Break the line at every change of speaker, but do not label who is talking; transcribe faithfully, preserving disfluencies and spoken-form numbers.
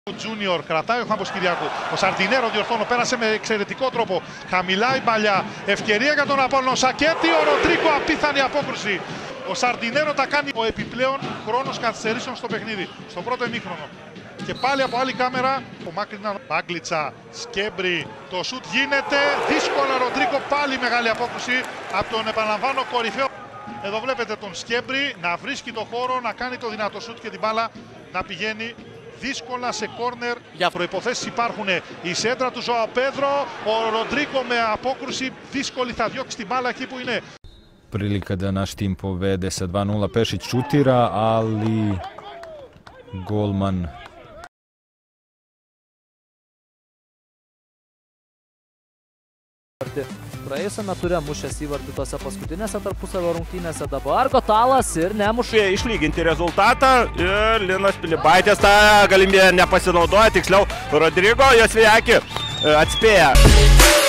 Ο Τζούνιορ κρατάει ο Χαμποσκυριάκου. Ο Σαρντινέρο διορθώνω, πέρασε με εξαιρετικό τρόπο. Χαμηλά η παλιά. Ευκαιρία για τον Απόλλωνα. Σακέτη, ο Ροντρίγκο, απίθανη απόκρουση. Ο Σαρντινέρο τα κάνει. Ο επιπλέον χρόνος καθυστερήσεων στο παιχνίδι. Στο πρώτο ημίχρονο. Και πάλι από άλλη κάμερα. Ο Μάκρινα, Μάγκλιτσα, Σκέμπρι. Το σουτ γίνεται. Δύσκολα Ροντρίγκο, πάλι μεγάλη απόκρουση από τον, επαναλαμβάνω, κορυφαίο. Εδώ βλέπετε τον Σκέμπρι να βρίσκει το χώρο, να κάνει το δυνατό σουτ και την μπάλα να πηγαίνει δύσκολα σε κόρνερ. Για προϋποθέσεις υπάρχουν. Η σέντρα του Ζωάο Πέδρο, ο Ροντρίγκο με απόκρουση δύσκολη θα διώξει την μπάλα εκεί που είναι.
Prilika da naš tim povede sa dva nula. Pešić šutira, ali golman
praėjusiame ture mušęs įvartį tose paskutinėse tarpusavio rungtynėse, dabar Gotalas ir nemušė.
Išlyginti rezultatą ir Linas Pilibaitis tą galimybę nepasinaudoja, tiksliau Rodrigo Josviaki atspėja.